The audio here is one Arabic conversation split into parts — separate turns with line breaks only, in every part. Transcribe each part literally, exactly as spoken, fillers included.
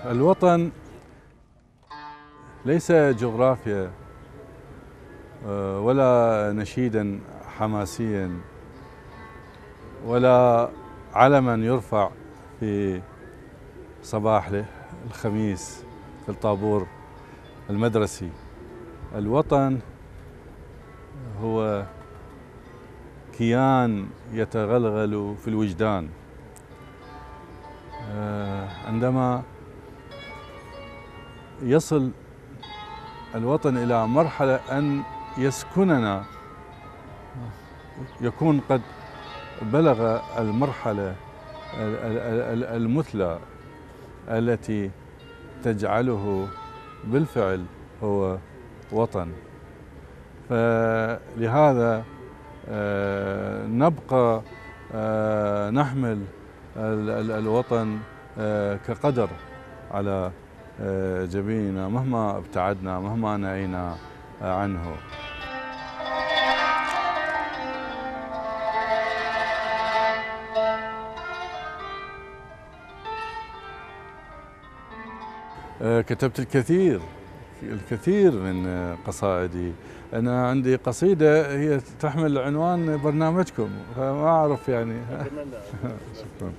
الوطن ليس جغرافيا ولا نشيدا حماسيا ولا علما يرفع في صباح الخميس في الطابور المدرسي. الوطن هو كيان يتغلغل في الوجدان. عندما يصل الوطن إلى مرحلة أن يسكننا، يكون قد بلغ المرحلة المثلى التي تجعله بالفعل هو وطن. فلهذا نبقى نحمل الوطن كقدر على جبيننا مهما ابتعدنا، مهما نعينا عنه. كتبت الكثير الكثير من قصائدي. أنا عندي قصيدة هي تحمل عنوان برنامجكم، فما أعرف يعني. شكرا.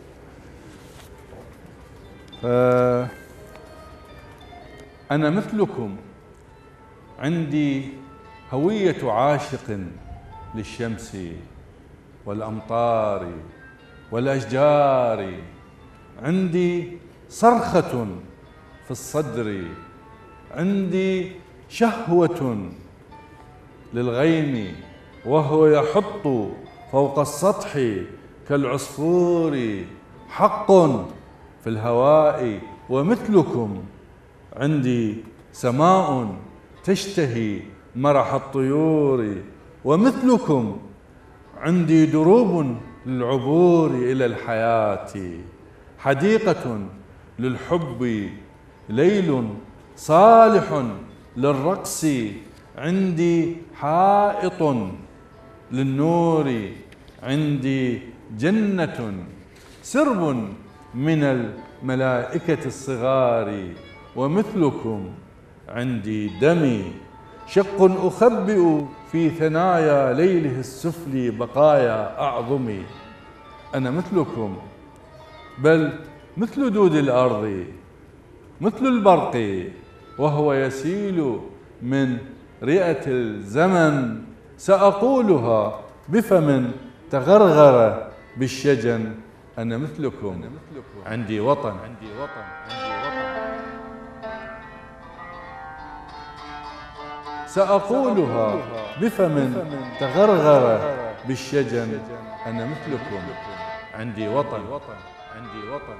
أنا مثلكم عندي هوية عاشق للشمس والأمطار والأشجار، عندي صرخة في الصدر، عندي شهوة للغيم وهو يحط فوق السطح كالعصفور، حق في الهواء. ومثلكم عندي سماء تشتهي مرح الطيور، ومثلكم عندي دروب للعبور إلى الحياة، حديقة للحب، ليل صالح للرقص، عندي حائط للنور، عندي جنة سرب من الملائكة الصغار. ومثلكم عندي دمي شق أخبئ في ثنايا ليله السفلي بقايا أعظمي. أنا مثلكم بل مثل دود الأرض، مثل البرق وهو يسيل من رئة الزمن، سأقولها بفم تغرغر بالشجن. أنا مثلكم عندي وطن. عندي وطن. عندي وطن. سأقولها بفم تغرغر بالشجن. أنا مثلكم عندي وطن. عندي وطن.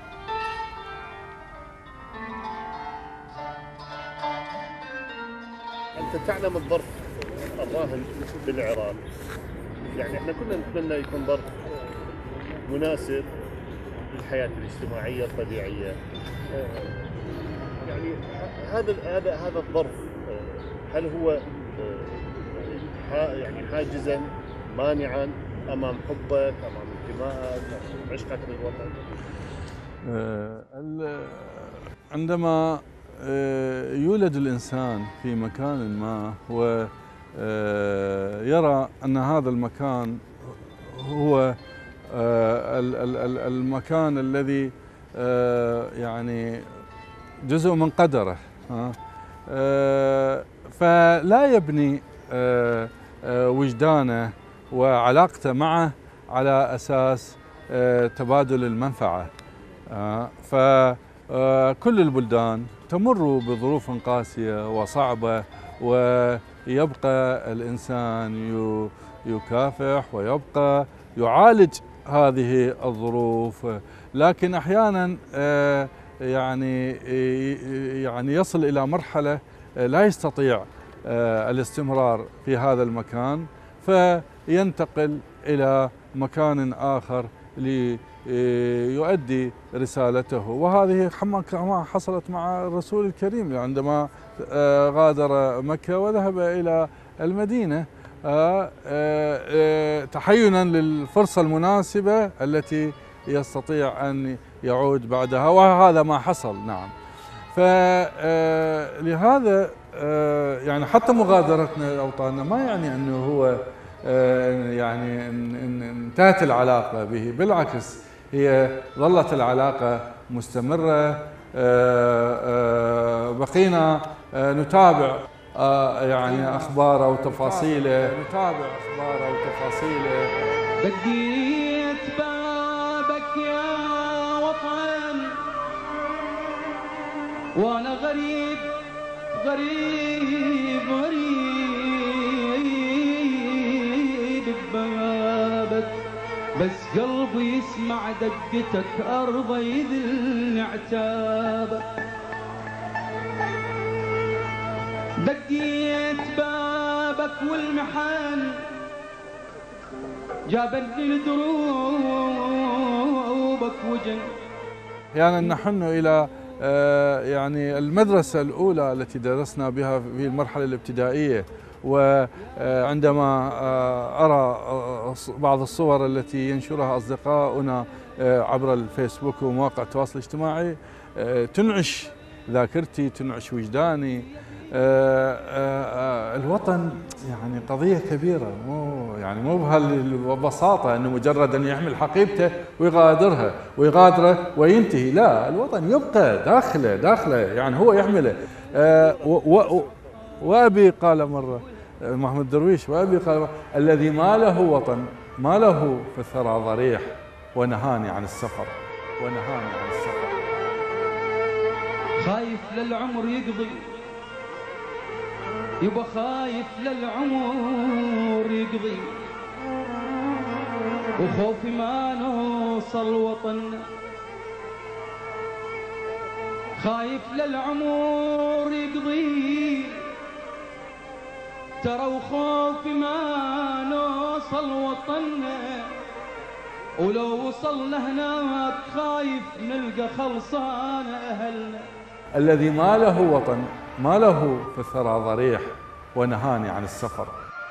أنت تعلم الظرف الراهن بالعراق، يعني احنا كنا نتمنى يكون ظرف مناسب للحياة الاجتماعية الطبيعية. يعني هذا هذا هذا الظرف هل هو يعني حاجزا مانعا امام حبك، امام انتمائك، عشقك للوطن؟
عندما يولد الإنسان في مكان ما ويرى أن هذا المكان هو المكان الذي يعني جزء من قدره، فلا يبني وجدانه وعلاقته معه على أساس تبادل المنفعة. فكل البلدان تمر بظروف قاسية وصعبة، ويبقى الإنسان يكافح ويبقى يعالج هذه الظروف، لكن أحيانا يعني يعني يصل إلى مرحلة لا يستطيع الاستمرار في هذا المكان، فينتقل إلى مكان آخر ليؤدي رسالته. وهذه كما حصلت مع الرسول الكريم عندما غادر مكة وذهب إلى المدينة تحينا للفرصة المناسبة التي يستطيع أن يعود بعدها، وهذا ما حصل. نعم. فلهذا يعني حتى مغادرتنا لأوطاننا ما يعني أنه هو يعني انتهت العلاقة به، بالعكس هي ظلت العلاقة مستمرة. بقينا نتابع يعني أخباره وتفاصيله نتابع أخباره وتفاصيله.
دقيت بابك يا وطن وأنا غريب غريب غريب ببابك، بس قلبي يسمع دقتك أرضى يذل عتابك. دقيت بابك والمحن جابتني لدروبك وجن.
يعني نحن إلى يعني المدرسة الأولى التي درسنا بها في المرحلة الابتدائية، وعندما أرى بعض الصور التي ينشرها أصدقاؤنا عبر الفيسبوك ومواقع التواصل الاجتماعي تنعش ذاكرتي، تنعش وجداني. الوطن يعني قضية كبيرة، مو يعني مو بهالبساطة انه مجرد ان يحمل حقيبته ويغادرها ويغادره وينتهي، لا، الوطن يبقى داخله داخله يعني هو يحمله. وابي قال مرة محمد درويش، وابي قال الذي ما له وطن ما له في الثرى ضريح ونهاني عن السفر ونهاني عن السفر.
خايف للعمر يقضي يبا، خايف للعمر يقضي وخوفي ما نوصل وطننا. خايف للعمر يقضي ترى وخوفي ما نوصل وطننا، ولو وصلنا هناك خايف نلقى خلصان أهلنا.
الذي ما له وطن ما له في الثرى ضريح ونهاني عن السفر.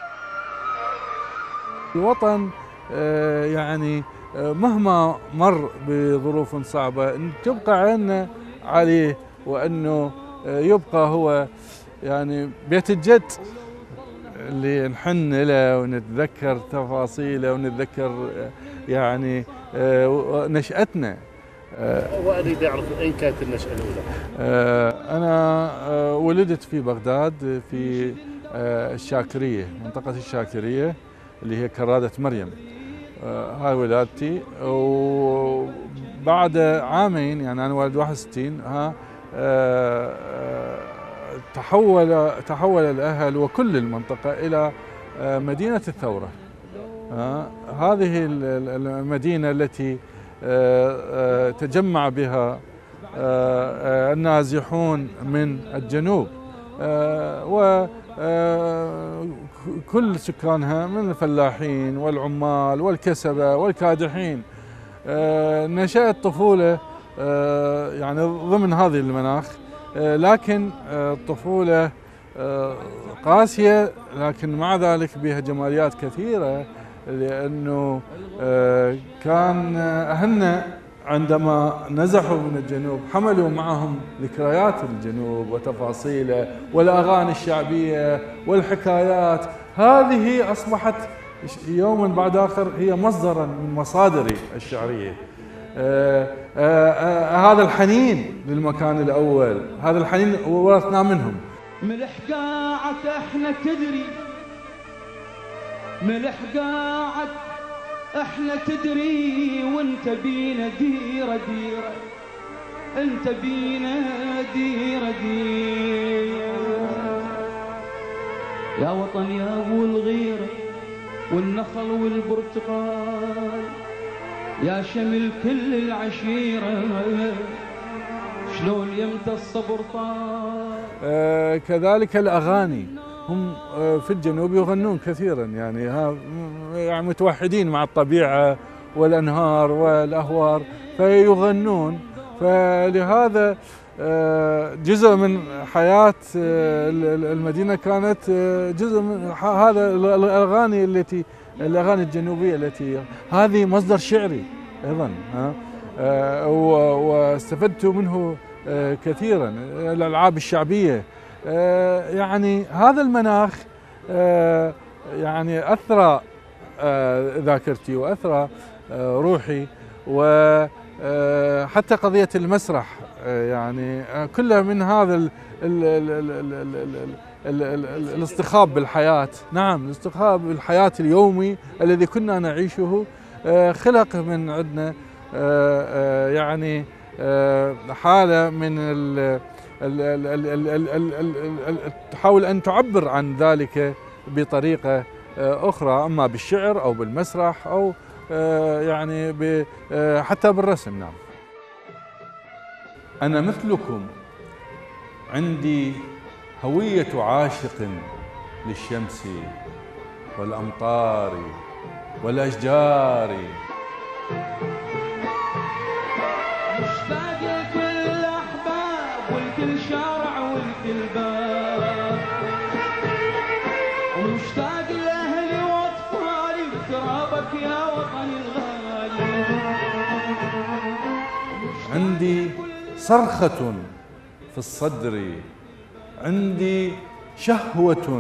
الوطن يعني مهما مر بظروف صعبة تبقى عيننا عليه، وأنه يبقى هو يعني بيت الجد اللي نحن له ونتذكر تفاصيله ونتذكر يعني نشأتنا.
وأريد أعرف أين كانت النشأة الأولى؟
أنا ولدت في بغداد في الشاكرية، منطقة الشاكرية اللي هي كرادة مريم. هاي ولادتي. وبعد عامين يعني أنا والد واحد وستين ها تحول تحول الأهل وكل المنطقة إلى مدينة الثورة. هذه المدينة التي تجمع بها النازحون من الجنوب، وكل سكانها من الفلاحين والعمال والكسبة والكادحين. نشأت طفولة يعني ضمن هذه المناخ، لكن طفولة قاسية، لكن مع ذلك بها جماليات كثيرة، لأنه كان أهلنا عندما نزحوا من الجنوب حملوا معهم ذكريات الجنوب وتفاصيله والأغاني الشعبية والحكايات. هذه أصبحت يوما بعد آخر هي مصدرا من مصادري الشعرية. آآ آآ هذا الحنين للمكان الأول، هذا الحنين ورثناه منهم.
ملح قاعد احنا تدري، ملح قاعد احنا تدري، وانت بينا ديرة ديرة، انت بينا ديرة ديرة. يا وطن يا ابو الغيرة والنخل والبرتقال، يا شمل كل العشيرة، شلون يمتى الصبر طال.
آه كذلك الأغاني، هم في الجنوب يغنون كثيرا، يعني ها يعني متوحدين مع الطبيعة والأنهار والأهوار فيغنون. فلهذا جزء من حياة المدينة كانت جزء من هذا الأغاني التي الأغاني الجنوبية التي هذه مصدر شعري ايضا ها آه، واستفدت منه آه، كثيرا. الالعاب الشعبيه آه، يعني هذا المناخ آه، يعني اثرى آه، ذاكرتي واثرى آه، روحي، وحتى قضيه المسرح آه، يعني آه، كلها من هذا ال ال ال ال ال ال ال ال ال ال الاصطخاب بالحياه. نعم، الاصطخاب بالحياه اليومي الذي كنا نعيشه آه، خلق من عندنا آه، آه، يعني آه، حاله من ال ال- ال- ال- ال- ال- ال- ال- ال- تحاول أن تعبر عن ذلك بطريقة آه، أخرى، أما بالشعر أو بالمسرح أو آه، يعني ب- آه، حتى بالرسم. نعم. أنا مثلكم عندي هوية عاشق للشمس والأمطار والأشجار.
مشتاق لكل احباب ولكل شارع ولكل باب، ومشتاق لاهلي واطفالي بترابك يا وطني الغالي.
عندي صرخة في الصدر، عندي شهوة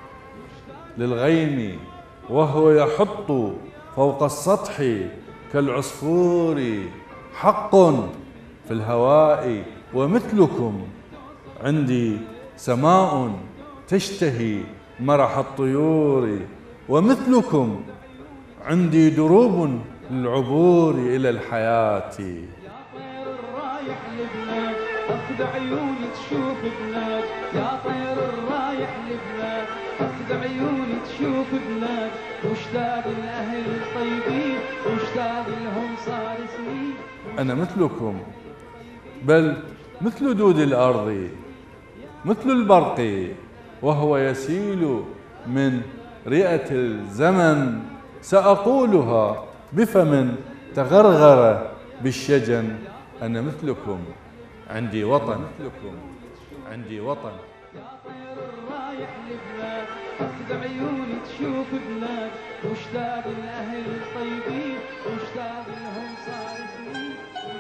للغيم وهو يحط فوق السطح كالعصفور، حق في الهواء ومثلكم عندي سماء تشتهي مرح الطيور، ومثلكم عندي دروب للعبور إلى الحياة.
يا طير الرايح لبلاد اخذ عيوني تشوف بلاد، يا طير الرايح لبلاد اخذ عيوني تشوف بلاد، مشتاق الاهل الطيبين مشتاق لهم صار سنين.
أنا مثلكم، بل مثل دود الأرض، مثل البرق وهو يسيل من رئة الزمن، سأقولها بفم تغرغر بالشجن. أنا مثلكم عندي وطن، مثلكم عندي وطن.
يا طير الرايح لبلاد اخذ عيوني تشوف بلاد، مشتاق الاهل الطيبين مشتاق لهم صار سنين.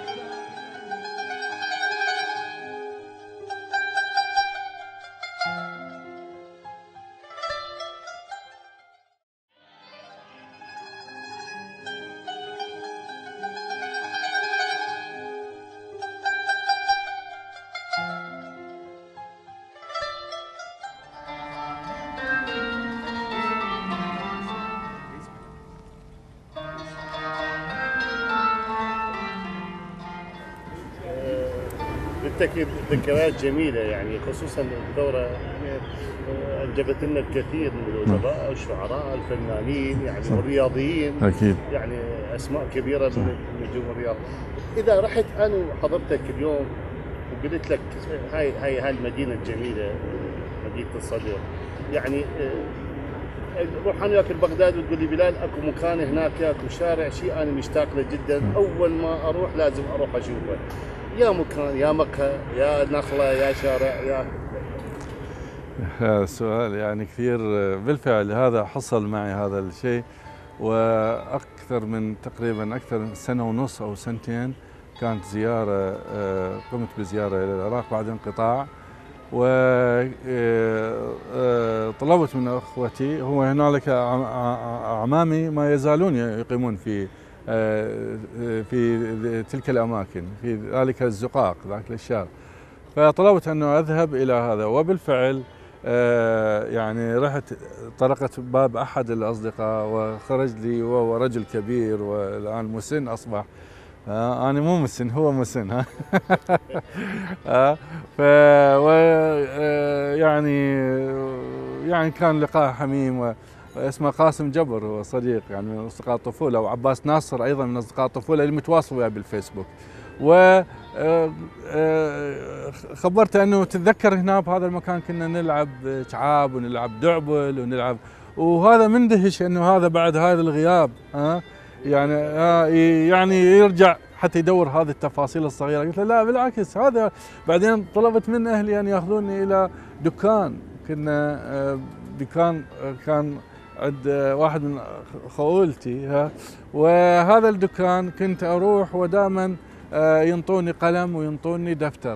بالتاكيد ذكريات جميله، يعني خصوصا الدوره يعني آه، انجبت لنا الكثير من الادباء، الشعراء، الفنانين، يعني والرياضيين.
أكيد.
يعني اسماء كبيره من نجوم الرياض. اذا رحت انا وحضرتك اليوم وقلت لك هاي هاي هاي المدينه الجميله مدينه الصدر، يعني آه، روح انا وياك بغداد وتقول لي بلال اكو مكان هناك اكو شارع شيء انا مشتاق له جدا، اول ما اروح لازم اروح اشوفه، يا مكان يا مقهى يا نخله يا شارع يا.
هذا السؤال يعني كثير. بالفعل هذا حصل معي هذا الشيء، وأكثر من تقريبا أكثر من سنة ونص أو سنتين كانت زيارة، قمت بزيارة إلى العراق بعد انقطاع، وطلبت من أخوتي، هو هنالك أعمامي ما يزالون يقيمون في في تلك الأماكن، في ذلك الزقاق ذاك الشارع، فطلبت أنه أذهب إلى هذا. وبالفعل يعني رحت طرقت باب أحد الأصدقاء وخرج لي، وهو رجل كبير والآن مسن أصبح، أنا مو مسن هو مسن ها ف يعني يعني كان لقاء حميم. اسمه قاسم جبر، هو صديق يعني من اصدقاء الطفوله، وعباس ناصر ايضا من اصدقاء الطفوله اللي متواصل وياه بالفيسبوك. و خبرته انه تتذكر هنا بهذا المكان كنا نلعب شعاب ونلعب دعبل ونلعب، وهذا مندهش انه هذا بعد هذا الغياب ها يعني يعني يرجع حتى يدور هذه التفاصيل الصغيره. قلت له لا بالعكس هذا. بعدين طلبت من اهلي ان ياخذوني الى دكان، كنا دكان كان عند واحد من خولتي ها، وهذا الدكان كنت اروح ودائما ينطوني قلم وينطوني دفتر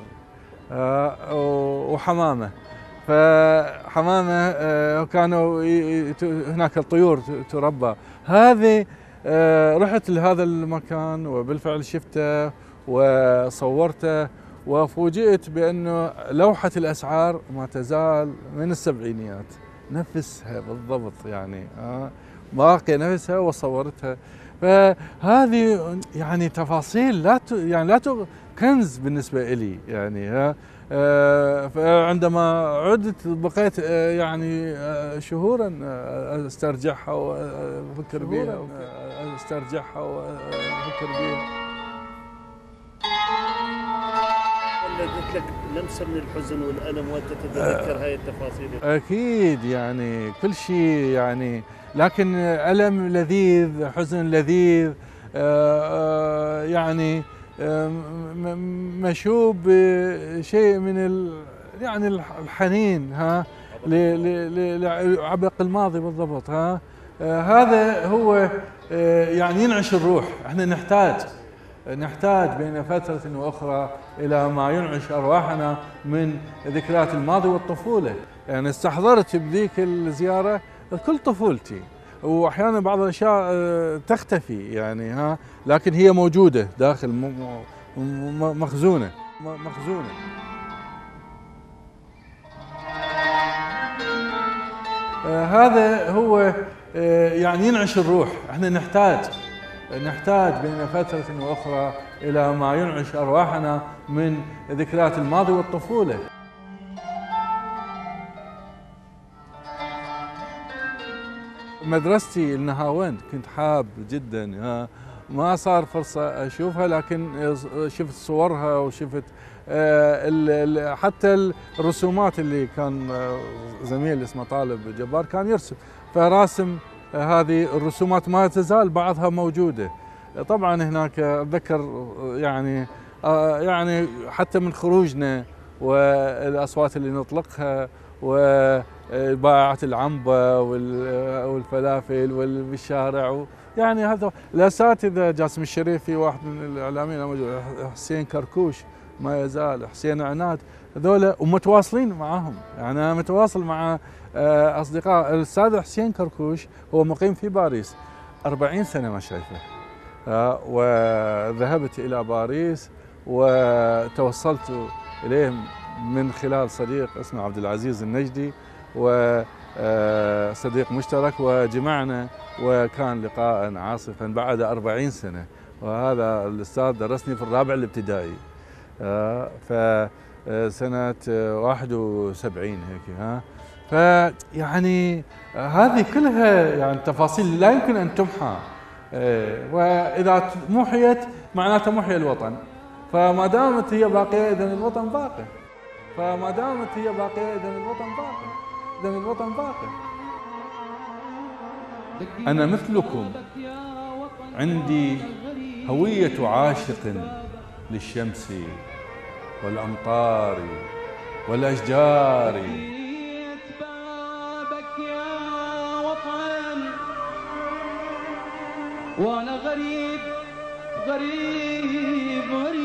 وحمامه. فحمامه كانوا هناك الطيور تربى. هذه رحت لهذا المكان وبالفعل شفته وصورته، وفوجئت بأنه لوحة الأسعار ما تزال من السبعينيات نفسها بالضبط، يعني باقية نفسها وصورتها. فهذه يعني تفاصيل لا يعني لا كنز بالنسبة لي يعني. ها فعندما عدت بقيت يعني شهورا استرجعها وافكر بها استرجعها وافكر بها.
ولدت لك لمسه من الحزن والالم وانت تتذكر هاي التفاصيل؟
اكيد يعني كل شيء يعني، لكن الم لذيذ، حزن لذيذ، يعني مشوب بشيء من ال يعني الحنين ها لعبق الماضي بالضبط. ها هذا هو يعني ينعش الروح. احنا نحتاج نحتاج بين فترة وأخرى إلى ما ينعش أرواحنا من ذكريات الماضي والطفولة. يعني استحضرت بذيك الزيارة كل طفولتي، وأحيانا بعض الأشياء تختفي يعني ها، لكن هي موجودة داخل مخزونة مخزونة. هذا هو يعني ينعش الروح. احنا نحتاج نحتاج بين فترة وأخرى إلى ما ينعش أرواحنا من ذكريات الماضي والطفولة. مدرستي النهاوند كنت حاب جدا، ما صار فرصة أشوفها، لكن شفت صورها وشفت حتى الرسومات اللي كان زميل اسمه طالب جبار كان يرسم، فراسم هذه الرسومات ما تزال بعضها موجودة. طبعا هناك أتذكر يعني يعني حتى من خروجنا والأصوات اللي نطلقها وباعة العنبة والفلافل والشارع، يعني هذا الأساتذة جاسم الشريفي واحد من الإعلاميين، حسين كركوش ما يزال، حسين عناد، هذول ومتواصلين معهم. يعني أنا متواصل مع أصدقاء. الأستاذ حسين كركوش هو مقيم في باريس أربعين سنة ما شايفه، وذهبت إلى باريس وتوصلت إليه من خلال صديق اسمه عبد العزيز النجدي، وصديق مشترك، وجمعنا وكان لقاء عاصفا بعد أربعين سنة. وهذا الأستاذ درسني في الرابع الابتدائي فسنة واحد وسبعين هيك. ها فيعني هذه كلها يعني تفاصيل لا يمكن أن تمحى، وإذا محيت معناته محي الوطن. فما دامت هي باقية إذن الوطن باقي، فما دامت هي باقية إذن الوطن باقي، إذن الوطن باقي. أنا مثلكم عندي هوية عاشق للشمس والأمطار والأشجار.
وانا غريب غريب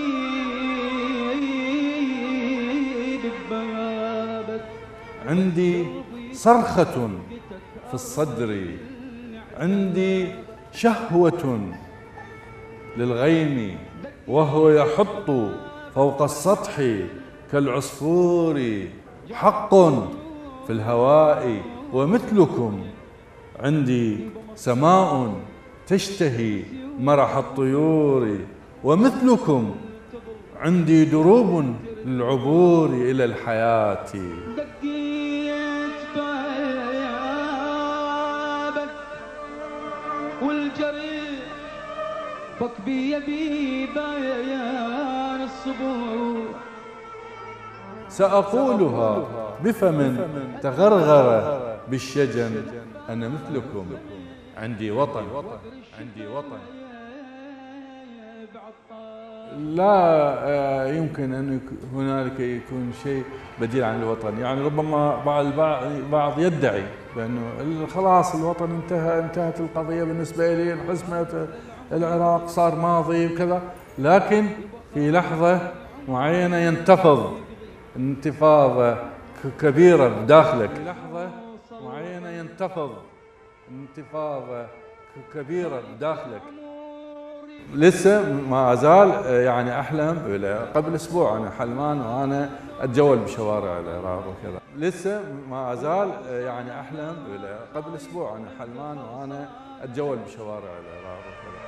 غريب ببابك.
عندي صرخة في الصدر، عندي شهوة للغيم وهو يحط فوق السطح كالعصفور. حق في الهواء ومثلكم عندي سماء تشتهي مرح الطيور، ومثلكم عندي دروب للعبور إلى الحياة.
دقيت بابك والجريح بك بيدي بيان الصبور.
سأقولها بفم تغرغر بالشجن، أنا مثلكم عندي وطن، عندي وطن. لا يمكن أن هنالك يكون شيء بديل عن الوطن. يعني ربما بعض البعض يدعي بأنه خلاص الوطن انتهى، انتهت القضية بالنسبة لي، انحسمت العراق، صار ماضي وكذا، لكن في لحظة معينة ينتفض انتفاضة كبيرة بداخلك، في لحظة معينة ينتفض انتفاضة كبيرة بداخلك. لسه ما أزال يعني أحلم. قبل أسبوع أنا حلمان وأنا أتجول بشوارع العراق وكذا. لسه ما أزال يعني أحلم. قبل أسبوع أنا حلمان وأنا أتجول بشوارع العراق وكذا.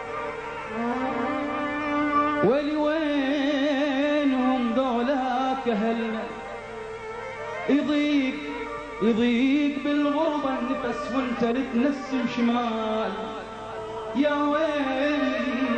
ولي وينهم ذولاك أهلنا، يضيق يضيق بالغربة النفس وانت تنسم شمال. يا ويلي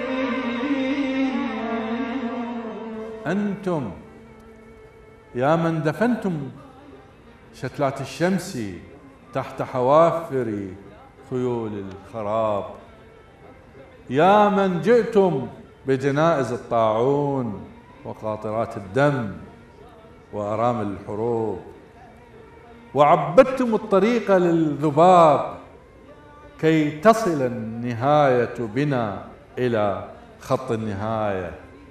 أنتم يا من دفنتم شتلات الشمس تحت حوافر خيول الخراب، يا من جئتم بجنائز الطاعون وقاطرات الدم وأرامل الحروب، وعبدتم الطريق للذباب كي تصل النهاية بنا إلى خط النهاية.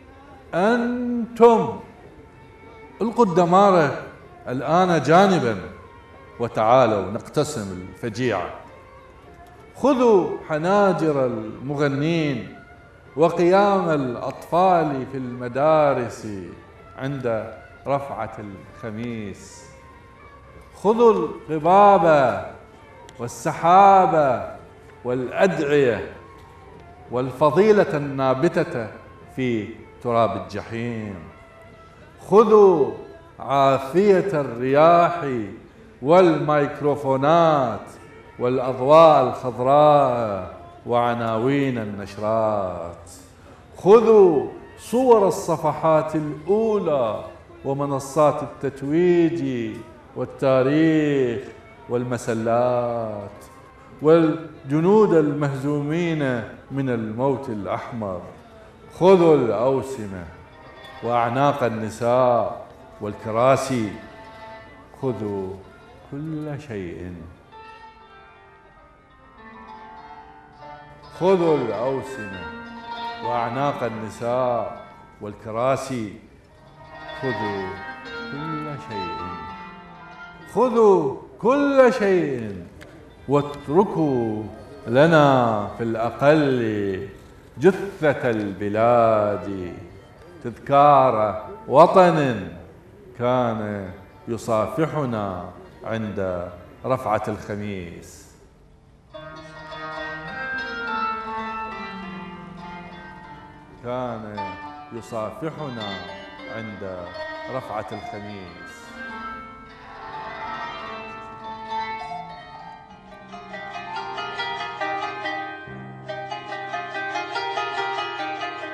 أنتم القوا الدمار الآن جانبا وتعالوا نقتسم الفجيعة. خذوا حناجر المغنين وقيام الأطفال في المدارس عند رفعة الخميس. خذوا القباب والسحاب والأدعية والفضيلة النابتة في تراب الجحيم. خذوا عافية الرياح والميكروفونات والأضواء الخضراء وعناوين النشرات. خذوا صور الصفحات الأولى ومنصات التتويج والتاريخ والمسلات والجنود المهزومين من الموت الأحمر. خذوا الأوسمة وأعناق النساء والكراسي. خذوا كل شيء. خذوا الأوسمة وأعناق النساء والكراسي. خذوا كل شيء. خذوا كل شيء واتركوا لنا في الأقل جثة البلاد تذكار وطن كان يصافحنا عند رفعة الخميس. كان يصافحنا عند رفعة الخميس.